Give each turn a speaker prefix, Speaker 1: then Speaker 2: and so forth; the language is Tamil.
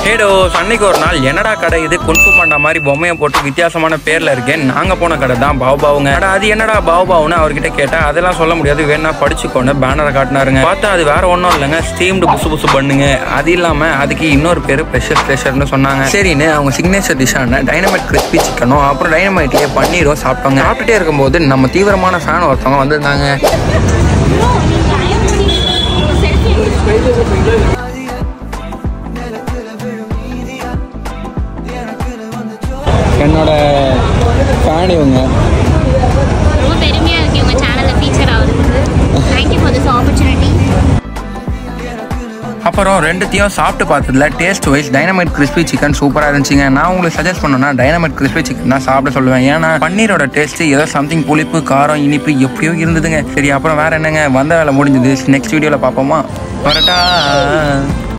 Speaker 1: ஏடோ அன்னைக்கு ஒரு நாள் என்னடா கடை இது குன்ஃபு பாண்டா மாதிரி பொம்மையை போட்டு வித்தியாசமான பேர்ல இருக்கேன். நாங்க போன கடை தான் பாவ் பாவுங்க. அது என்னடா பாவ் பாவுன்னு அவர்கிட்ட கேட்டா அதெல்லாம் சொல்ல முடியாது, வேணா படிச்சுக்கோன்னு பேனரை காட்டினாருங்க. பார்த்தா அது வேற ஒன்றும் இல்லைங்க, ஸ்டீம்டு புசு புசு பண்ணுங்க. அது இல்லாம அதுக்கு இன்னொரு பேரு ப்ரெஷர்னு சொன்னாங்க. சரின்னு அவங்க சிக்னேச்சர் டிஷ்ஷான டைனமைட் கிறிஸ்பி சிக்கனும் அப்புறம் டைனமைட்லயே பன்னீரும் சாப்பிட்டாங்க. சாப்பிட்டுட்டே இருக்கும்போது நம்ம தீவிரமான ஃபேன் ஒருத்தவங்க வந்திருந்தாங்க. என்னோட ஃபேன் இவங்க.
Speaker 2: ரொம்ப பெருமையாக இருக்குது இவங்க சேனலில் ஃபீச்சர் ஆகுது. Thank you for this opportunity.
Speaker 1: அப்புறம் ரெண்டுத்தையும் சாப்பிட்டு பார்த்ததுல taste wise dynamite crispy chicken சூப்பராக இருந்துச்சுங்க. நான் உங்களுக்கு சஜஸ்ட் பண்ணேன்னா டைனமைட் கிறிஸ்பி சிக்கன் தான் சாப்பிட சொல்லுவேன். ஏன்னா பன்னீரோட டேஸ்ட் ஏதோ சம்திங் புளிப்பு காரம் இனிப்பு எப்படியோ இருந்ததுங்க. சரி அப்புறம் வேற என்னங்க, வந்த வேலை முடிஞ்சது. நெக்ஸ்ட் வீடியோவில் பார்ப்போமா? வரட்டா.